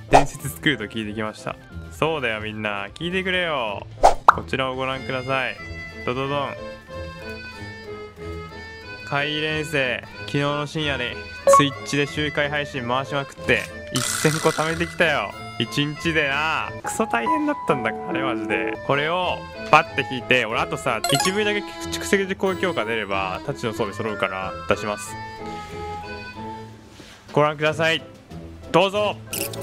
伝説作ると聞いてきました。そうだよ、みんな聞いてくれよ。こちらをご覧ください。ドドドン。怪連生、昨日の深夜にツイッチで周回配信回しまくって1000個貯めてきたよ。1日でな。クソ大変だったんだからね、マジで。これをバッて引いて、俺あとさ 1V だけ蓄積で攻撃強化出れば太刀の装備揃うから出します。ご覧ください、どうぞ。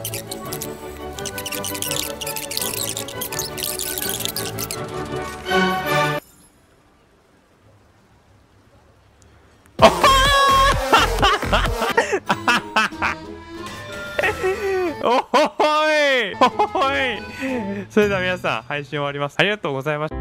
おほいおほい。それでは皆さん配信終わります。ありがとうございました。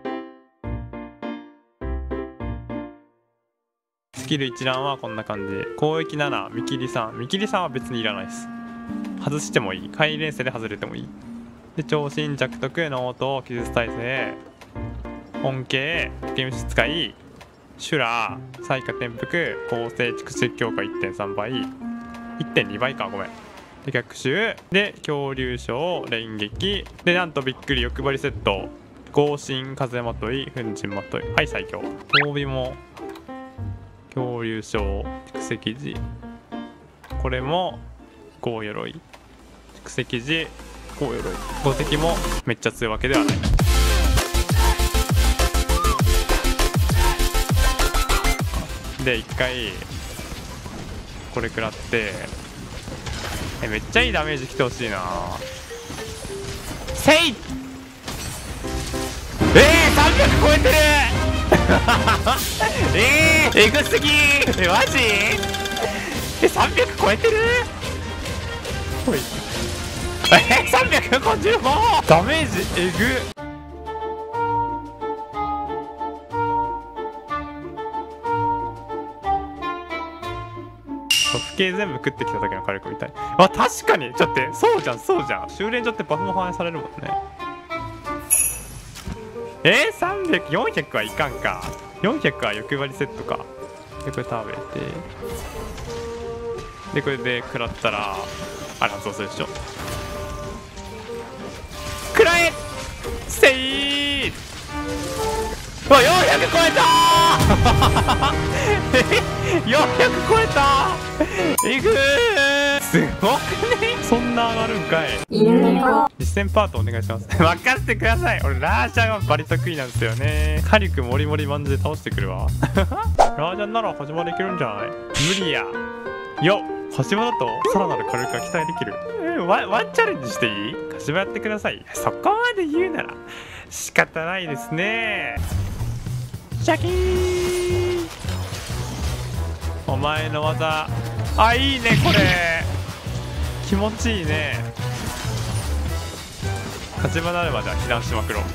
スキル一覧はこんな感じで、攻撃7、見切り3。見切り3は別にいらないです。外してもいい。怪連生で外れてもいい。で、長身弱徳、ノート、技術耐性、恩恵、ゲーム使い、シュラー、彩花転覆、構成蓄積強化 1.3 倍、1.2 倍か、ごめん。で、逆襲で恐竜ショー、連撃で、なんとびっくり欲張りセット、合心風まとい、粉塵まとい、はい、最強。装備も恐竜ショー、蓄積時、これも豪鎧、蓄積時豪鎧、5石もめっちゃ強いわけではない。で1回これ食らって、めっちゃいいダメージきてほしいな。せい300超えてるえぐすぎマジ300超えてる。ほい355ダメージえぐ。不景全部食ってきた時の火力みたい。あ、確かに。ちょっとそうじゃんそうじゃん。修練所ってバフも反映されるもんね。300、400はいかんか。400は欲張りセットか。でこれ食べて、でこれで食らったらあらそうするでしょ。食らえせい。うわ400超えたー400超えたーえぐーすごくね。そんな上がるんかい。実践パートお願いします任せてください。俺ラージャンはバリ得意なんですよね。火力もりもりマンジで倒してくるわラージャンなら小島でいけるんじゃない。無理やよ。小島だとさらなる火力が期待できる。ワンチャレンジしていい？小島やってください。そこまで言うなら仕方ないですね。シャキーンお前の技。あ、いいねこれ気持ちいいね。立場なるまでは避難しまくろう。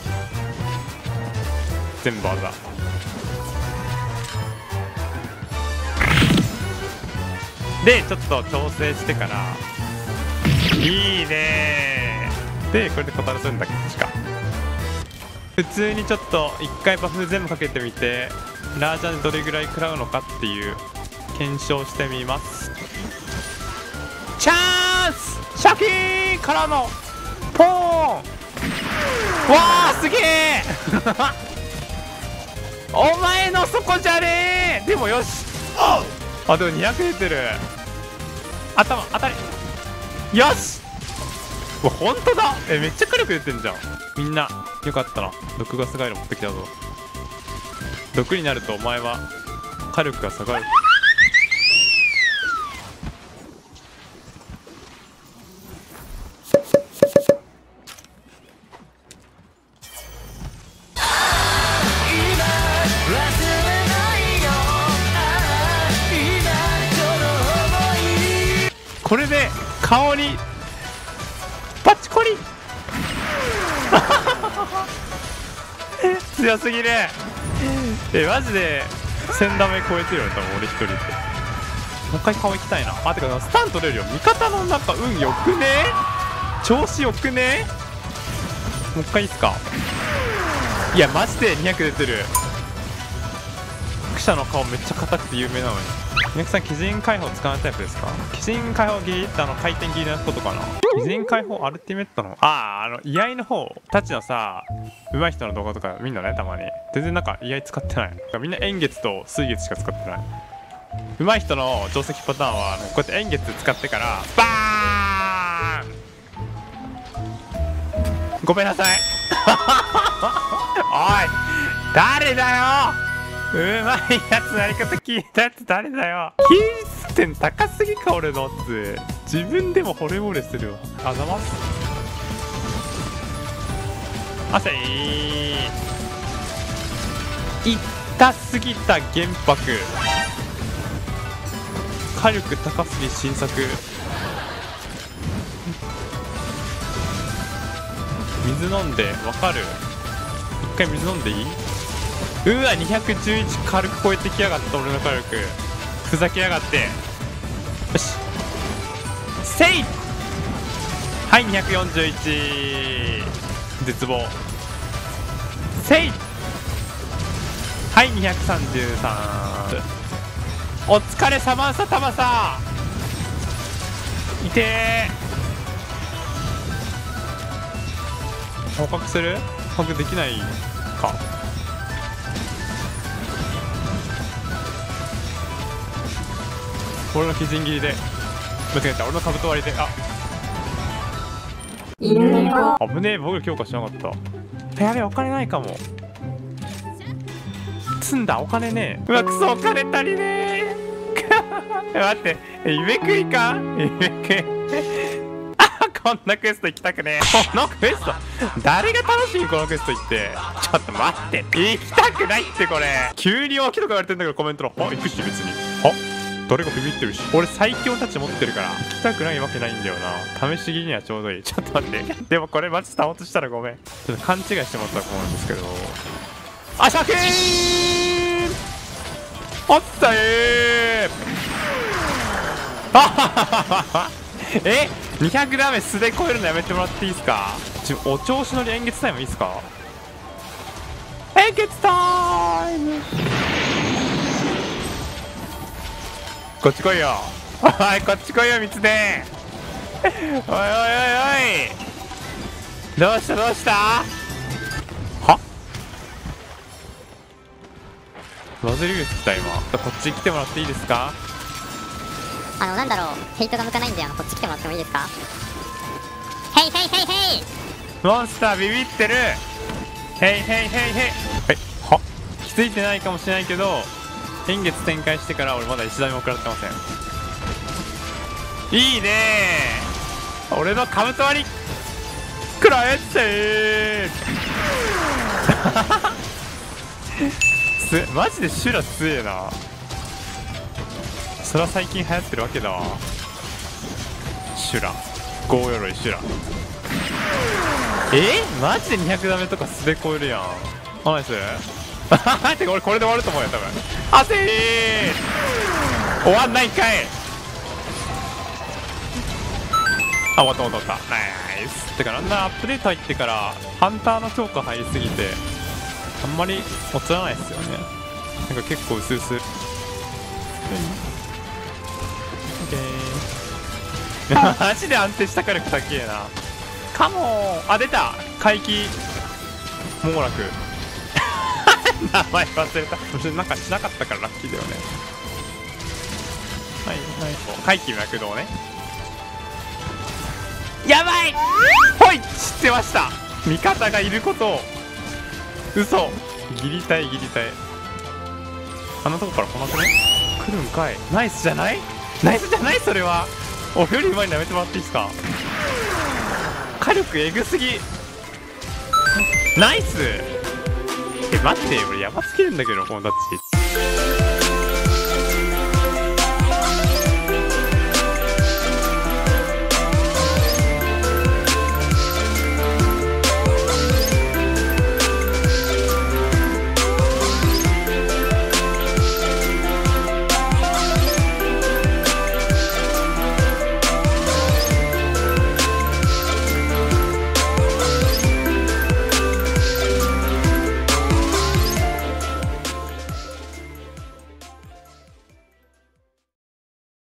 全部技でちょっと調整してからいいね。でこれで小樽するんだっけ。確か普通にちょっと1回バフ全部かけてみてラージャンでどれぐらい食らうのかっていう検証してみます。チャンスシャキーンからのポーン。わーすげえお前のそこじゃねえ。でもよし。あでも200出てる。頭当たりよし。うわほんとだ。めっちゃ火力出てんじゃん。みんなよかったな。毒ガスガイロ持ってきたぞ。毒になるとお前は火力が下がる。これで顔にパチコリ強すぎる。マジで1000ダメ超えてるよ多分俺一人で。もう一回顔行きたいな。あてかスタン取れるよ。味方のなんか運よくね。調子よくね。もう一回いいっすか。いやマジで200出てる。クシャの顔めっちゃ硬くて有名なのにみやくさん鬼人解放使わないタイプですか？鬼人解放切りって回転切りのことかな。鬼人解放アルティメットの居合の方たちのさ、上手い人の動画とか見んのね、たまに。全然なんか居合使ってない。みんな円月と水月しか使ってない。上手い人の定石パターンはこうやって円月使ってからバーン。ごめんなさいおい誰だよ、うまいやつのやり方聞いたやつ誰だよ。品質点高すぎか俺のっつ。自分でも惚れ惚れするわ。あざます。あせい痛すぎた原爆。火力高すぎ新作。水飲んでわかる。一回水飲んでいい？うわ211軽く超えてきやがった俺の火力。ふざけやがって。よしせい。はい241絶望。せい。はい233。お疲れさまさたまさ。いてー。捕獲する？捕獲できないか。俺の鬼人切りで間違えた。俺の兜割りで危ねえ。僕強化しなかった。やべえお金ないかも。積んだお金ねえ。うわクソお金足りねえ待って夢食いか夢食いこんなクエスト行きたくねえ。このクエスト誰が楽しい？このクエスト行ってちょっと待って行きたくないってこれ。急に脇とか言われてんだけどコメントの行くし別に。誰がビビってるし。俺最強たち持ってるから行きたくないわけないんだよな。試し切りにはちょうどいい。ちょっと待ってでもこれマジ倒としたらごめん。ちょっと勘違いしてもらったら困るんですけど。あしゃけーおった200ダメ素で超えるのやめてもらっていいですか？お調子乗り円月タイムいいですか？円月タイムこっち来いよおいこっち来いよ三つでおいおいおいおいどうしたどうしたはバズリウス来た今。こっち来てもらっていいですか？ なんだろうヘイトが向かないんでこっち来てもらってもいいですか？ヘイヘイヘイヘイモンスタービビってる。ヘイヘイヘイヘイ。は気づいてないかもしれないけど円月展開してから俺まだ一台も食らってません。いいねー俺のカブト割り食らえってマジでシュラ強えな。そら最近流行ってるわけだわ。シュラ豪鎧シュラマジで200ダメとか素で超えるやん。ナイスてか俺これで終わると思うよ多分。あせー終わんないんかい。終わった終わったナイス。てかなんだアップデート入ってからハンターの強化入りすぎてあんまり落ちらないですよね。なんか結構薄々オッケーマジで安定した火力高えな。カモン出た怪奇網羅名前忘れた。なんかしなかったからラッキーだよね。はいはい怪奇脈動ね。やばいほい知ってました。味方がいることを。嘘ギリたいギリたい。あんなとこから来なくね？来るんかい。ナイスじゃない？ナイスじゃない？それは俺より上手いのやめてもらっていいですか？火力エグすぎ。ナイス待って俺ヤバすぎるんだけどこのタッチ。